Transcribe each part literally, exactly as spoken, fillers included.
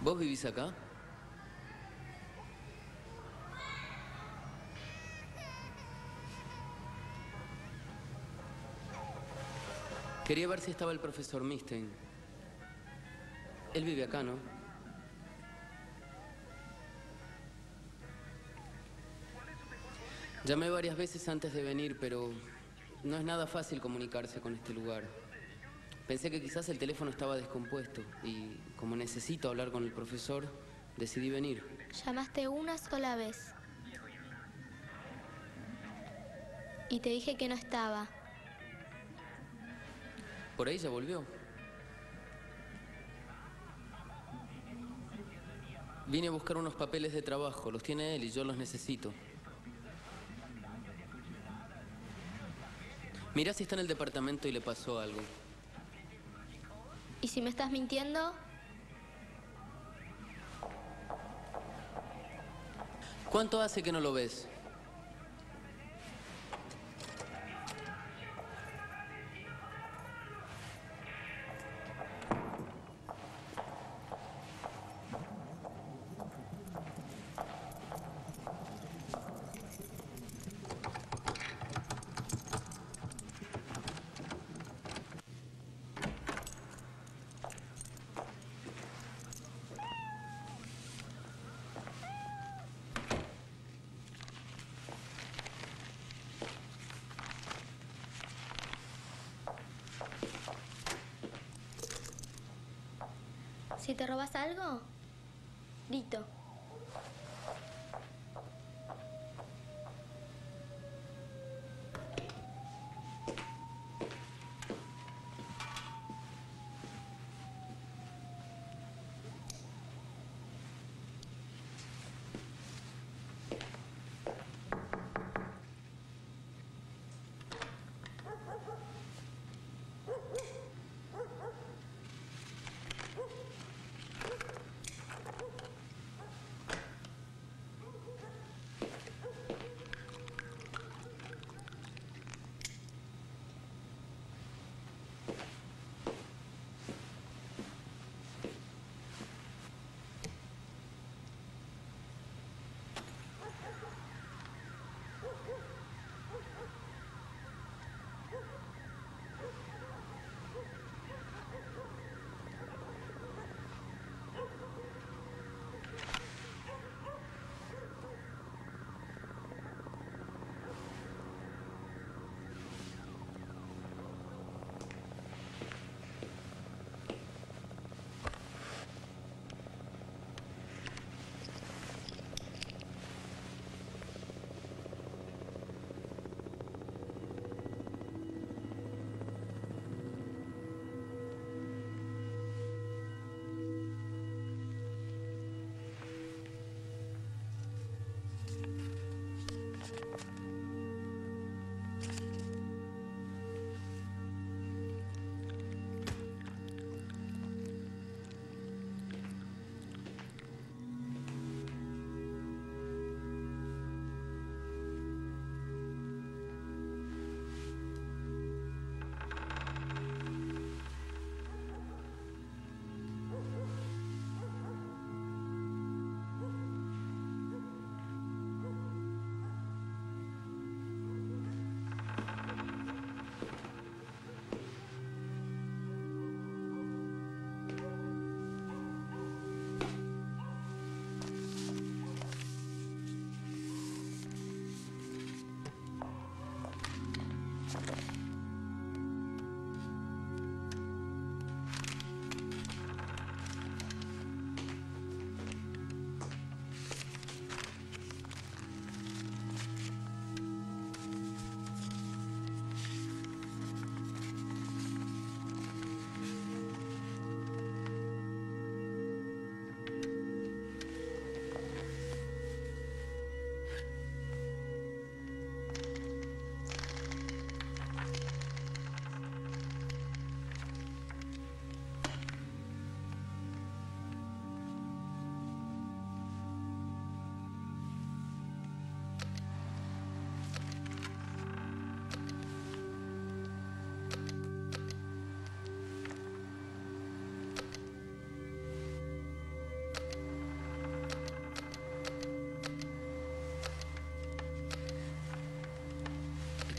¿Vos vivís acá? Quería ver si estaba el profesor Milstein. Él vive acá, ¿no? Llamé varias veces antes de venir, pero no es nada fácil comunicarse con este lugar. Pensé que quizás el teléfono estaba descompuesto y como necesito hablar con el profesor, decidí venir. Llamaste una sola vez. Y te dije que no estaba. Por ahí ya volvió. Vine a buscar unos papeles de trabajo. Los tiene él y yo los necesito. Mirá si está en el departamento y le pasó algo. ¿Y si me estás mintiendo? ¿Cuánto hace que no lo ves? Si te robas algo, grito.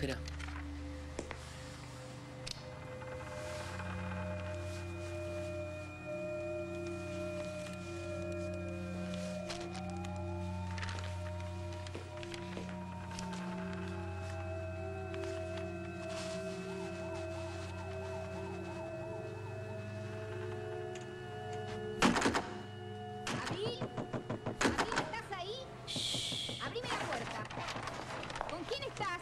Espera. ¿Abril? ¿Abril, estás ahí? Shh. Abrime la puerta. ¿Con quién estás?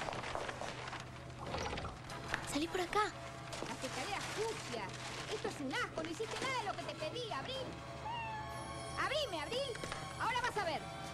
Salí por acá. Las escaleras sucias. Esto es un asco. No hiciste nada de lo que te pedí, Abril. Abrime, Abril. Ahora vas a ver.